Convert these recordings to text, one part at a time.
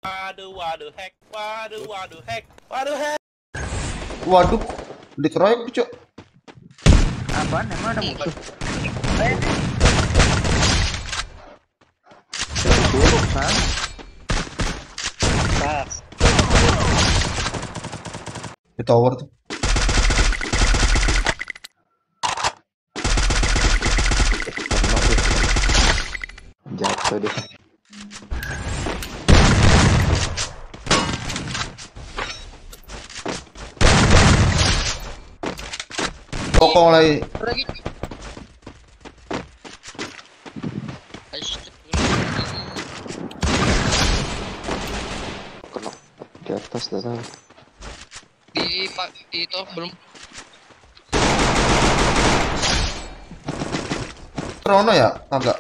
Waduh hack. Waduh hack. Waduh, dikeroyok cok. Apaan emang ada musuh? Buruk kan? Di tower tuh. Jatuh deh. Kokong lagi. Kena di atas dah. Di itu belum. Rono ya? Kagak.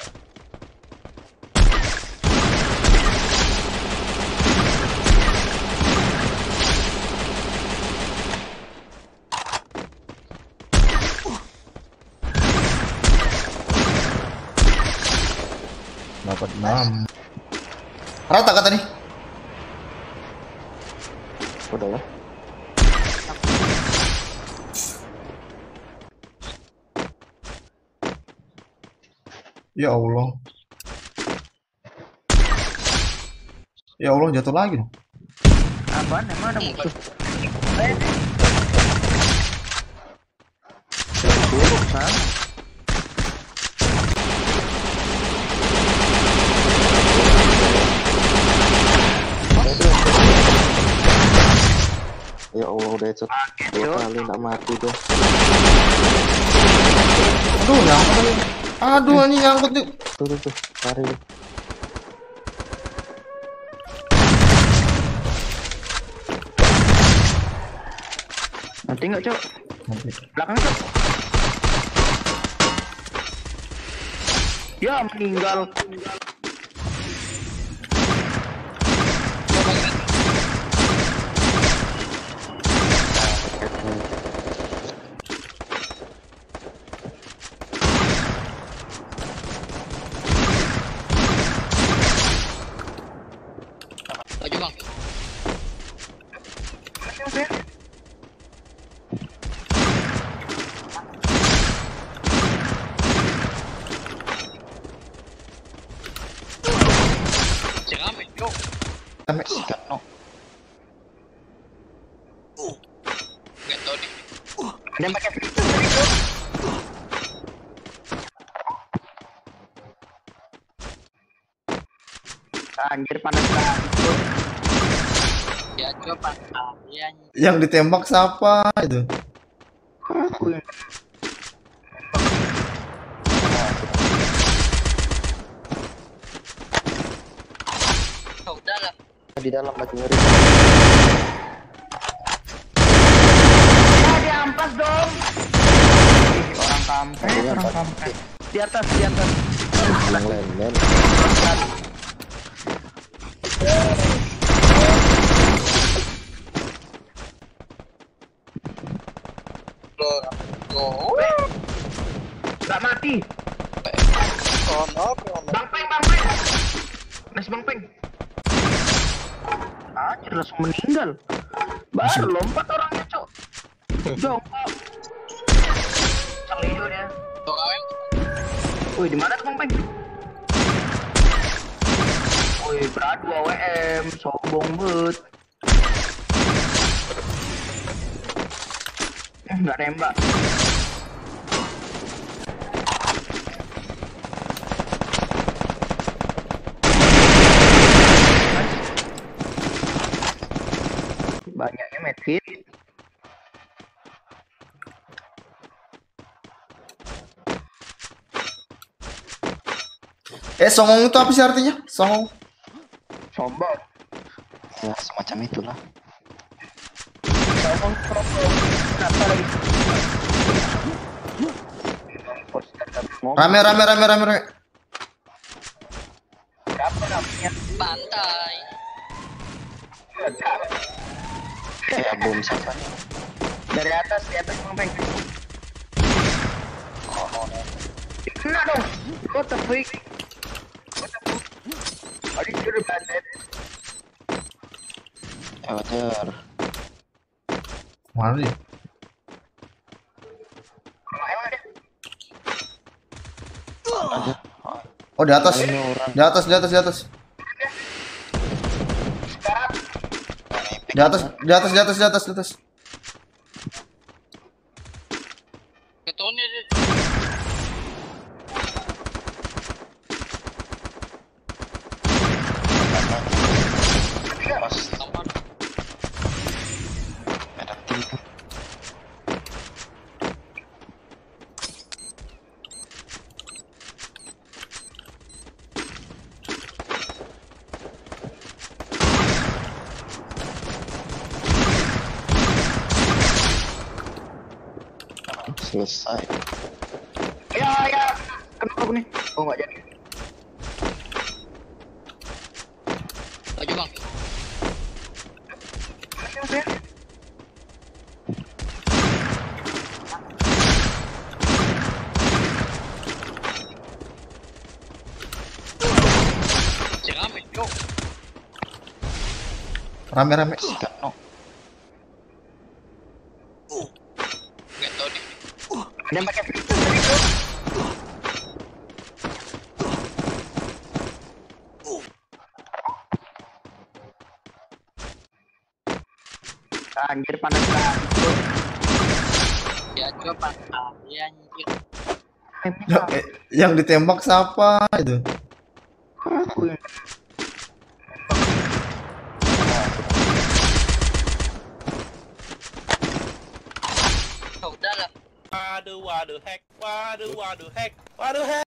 Dapat 6. Rata kata nih. Udah lah. Ya Allah. Ya Allah, jatuh lagi dong. Apaan emang ada musuh? Buruk kan? Ya Allah, udah headshot 2 kali nggak mati tuh. Aduh, nyangkut lagi. Aduh, ini nyangkut nih. Tuh, lari. Nanti nggak cok? Nanti. Belakang cok. Ya meninggal. Laju bang. Rame, yo. Rame. No. Nggak tahu nih. Dia pakai fitur tadi cok. Anjir panas banget cok. Ya coba ya. Yang ditembak siapa itu? Aku yang Udah lah. di dalam lagi ngeri. Diampas dong. Orang kampret. Di atas. Len. Gak mati. Bang Peng. Nice Bang Peng. Anjir langsung meninggal. Baru lompat orangnya cok. Jongkok. Selidu dia. Tuh kawin. Wih di mana tuh Bang Peng? Wih berat 2 WM, sombong bet. Nggak nembak. Banyaknya medkit. Songong itu apa sih artinya? Songong. Sombong. Ya semacam itulah. Sombong. Kenapa lagi? Rame. Berapa namanya? Pantai. Ya bom siapa? Dari atas, di atas Bang Peng. Kena dong. What the freak? Are you sure about that? Wajar. Mana dia? Oh, di atas. Ini orang. Di atas, di atas, di atas. Di atas, di atas, di atas, di atas, di atas. Ketuanya dia. Pas Aman. ada tim tuh. Selesai. Ya. Kenapa aku nih? Oh, nggak jadi. Maju bang. Jangan yuk. Rame-rame. Kano. Nggak tahu nih. Dia pakai fitur itu. Anjir panas banget. Ya coba ya anjir. Yang ditembak siapa itu? Aku yang Oh, udah lah. Waduh, waduh, hack. Waduh, waduh, hack. Waduh, hack.